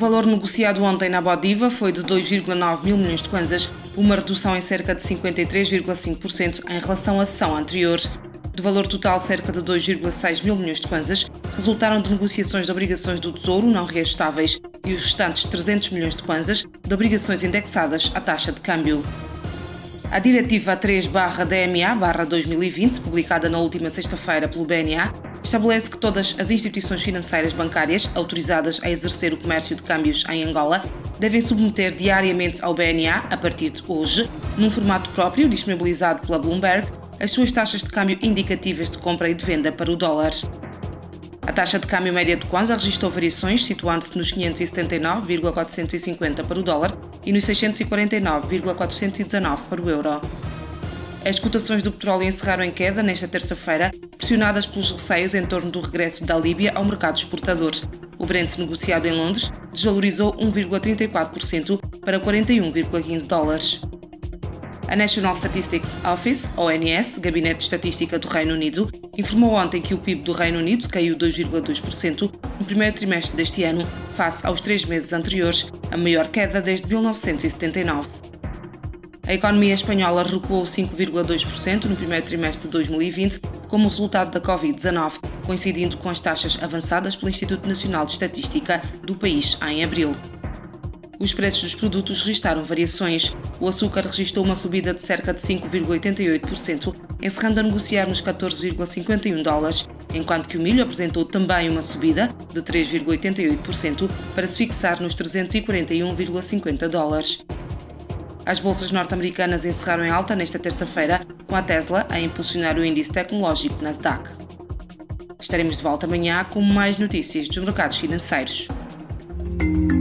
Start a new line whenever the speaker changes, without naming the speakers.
valor negociado ontem na Bodiva foi de 2,9 mil milhões de kwanzas, uma redução em cerca de 53,5% em relação à sessão anterior. Do valor total, cerca de 2,6 mil milhões de kwanzas resultaram de negociações de obrigações do Tesouro não reajustáveis e os restantes 300 milhões de kwanzas de obrigações indexadas à taxa de câmbio. A Diretiva 3/DMA/2020, publicada na última sexta-feira pelo BNA, estabelece que todas as instituições financeiras bancárias autorizadas a exercer o comércio de câmbios em Angola devem submeter diariamente ao BNA, a partir de hoje, num formato próprio disponibilizado pela Bloomberg, as suas taxas de câmbio indicativas de compra e de venda para o dólar. A taxa de câmbio média do Kwanza registrou variações, situando-se nos 579,450 para o dólar e nos 649,419 para o euro. As cotações do petróleo encerraram em queda nesta terça-feira, pressionadas pelos receios em torno do regresso da Líbia ao mercado exportador. O Brent negociado em Londres desvalorizou 1,34% para 41,15 dólares. A National Statistics Office, ONS, Gabinete de Estatística do Reino Unido, informou ontem que o PIB do Reino Unido caiu 2,2% no primeiro trimestre deste ano, face aos 3 meses anteriores, a maior queda desde 1979. A economia espanhola recuou 5,2% no primeiro trimestre de 2020, como resultado da Covid-19, coincidindo com as taxas avançadas pelo Instituto Nacional de Estatística do país em abril. Os preços dos produtos registaram variações. O açúcar registrou uma subida de cerca de 5,88%, encerrando a negociar nos 14,51 dólares, enquanto que o milho apresentou também uma subida de 3,88% para se fixar nos 341,50 dólares. As bolsas norte-americanas encerraram em alta nesta terça-feira, com a Tesla a impulsionar o índice tecnológico Nasdaq. Estaremos de volta amanhã com mais notícias dos mercados financeiros.